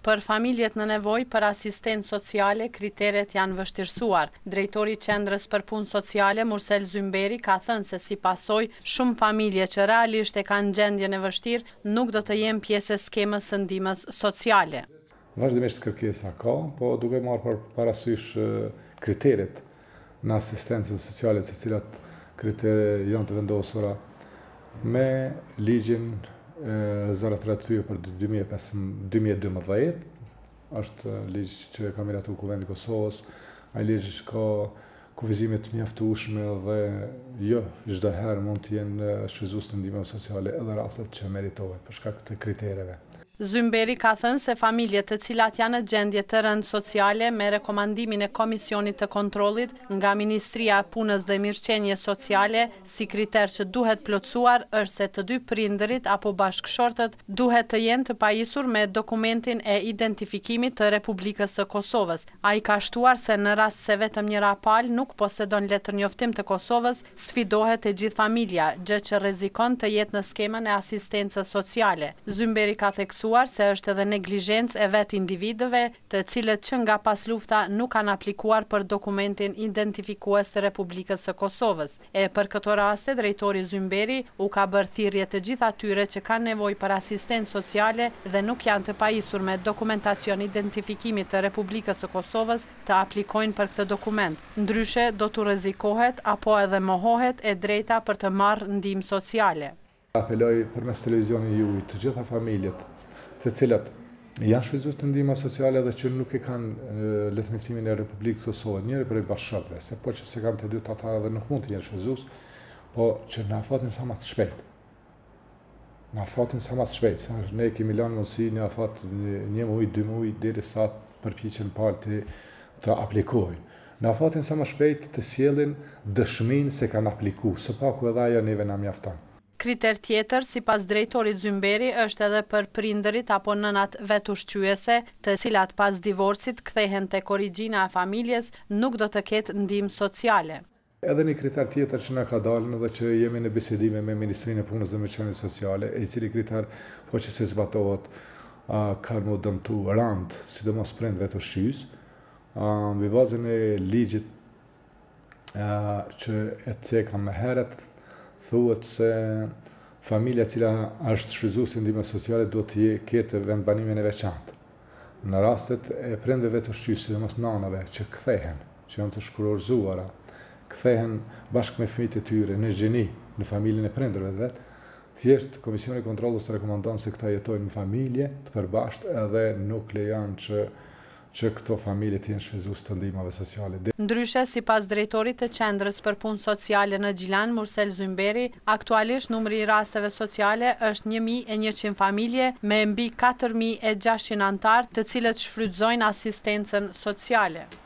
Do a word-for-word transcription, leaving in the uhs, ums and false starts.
Për familjet në nevojë për asistencë sociale, kriteret janë vështirësuar. Drejtori i Qendrës për Punë Sociale, Mursel Zymberi, ka thënë se si pasojë, shumë familje që realisht e kanë gjendjen e vështirë nuk do të jenë pjesë e skemës së ndihmës sociale. Vazhdimisht kërkesa ka, po duke marrë për parasysh kriteret në asistencën sociale, të cilat kritere janë të vendosura me ligjin zero tridhjetë për dy mijë e dymbëdhjetë, është ligj që ka miratu Kuvendi i Kosovës, ai ligj ka kufizime të mjaftueshme dhe jo çdo herë mund të jenë shfrytzues të ndihmës sociale edhe rastet që meritojnë për shkak të kritereve. Zymberi ka thënë se familjet të cilat janë në gjendje të rëndë sociale me rekomandimin e Komisionit të Kontrollit nga Ministria e Punës dhe Mirëqenjes Sociale, si kriter që duhet plotësuar është se të dy prindërit apo bashkëshortët duhet të jenë të pajisur me dokumentin e identifikimit të Republikës së Kosovës. Ai ka shtuar se në rast se vetëm njëra palë nuk posedon letër njoftim të Kosovës, sfidohet e gjithë familja, gjë që rrezikon të jetë në skemën e asistencës sociale. Zymberi ka theksuar se është edhe neglizhencë e vet individëve, të cilët që nga pas lufta nuk kanë aplikuar për dokumentin identifikues të Republikës së Kosovës. E për këto raste, drejtori Zymberi u ka bërë thirrje të gjithë atyre që kanë nevojë për asistencë sociale dhe nuk janë të pajisur me dokumentacion identifikimit të Republikës së Kosovës të aplikojnë për këtë dokument. Ndryshe do të rrezikohet apo edhe mohohet e drejta për të marrë ndihmë sociale. Apeloj përmes televizionit juaj të gjitha familjet të cilat janë shfrytzues të ndihmës sociale dhe që nuk e kanë letërnjoftimin e Republikës së Kosovës, njëri prej bashkëshortëve, se po që se kanë të dy ata dhe nuk mund të jenë shfrytzues, po që na afatin sa më të shpejt. Na afatin sa më të shpejt, sa ne kemi lënë mundësi në afat një muaj, dy muaj derisa të përpiqen palë të, të aplikojnë. Në afatin sa më shpejt të sjellin dëshminë se kanë aplikuar, së paku edhe ajo neve na mjafton. Kriter tjetër, sipas drejtorit Zymberi, është edhe për prindërit apo nënat vetushqyese, të cilat pas divorcit kthehen te origjina e familjes, nuk do të ketë ndihmë sociale. Edhe një kriter tjetër që na ka dalën dhe që jemi në bisedime me Ministrinë e Punës dhe Mirëqenies Sociale, e cili kriter po që se zbatohet ka më dëmtu rand, sidomos prind vetushqyes, mbi bazën e ligjit që e ceka më herët, thuhet se familja e cila është shfrytzuese ndihmës sociale duhet të ketë vendbanimin e veçantë. Në rastet e prindërve të shqyse, sidomos nanave që kthehen, që janë të shkurozuara, kthehen bashkë me fëmijët e tyre në gjeni, në familjen e prindërve vet, thjesht Komisioni i Kontrollës rekomandon se këta jetojnë në familje të përbashkët edhe nuk lejon që që këto familje të jenë shfrytzues të ndihmave sociale. Ndryshe, sipas drejtorit të Qendrës për Punë Sociale në Gjilan, Mursel Zymberi, aktualisht numri i rasteve sociale është një mijë e njëqind familje me mbi katër mijë e gjashtëqind anëtar, të cilët shfrytëzojnë asistencën sociale.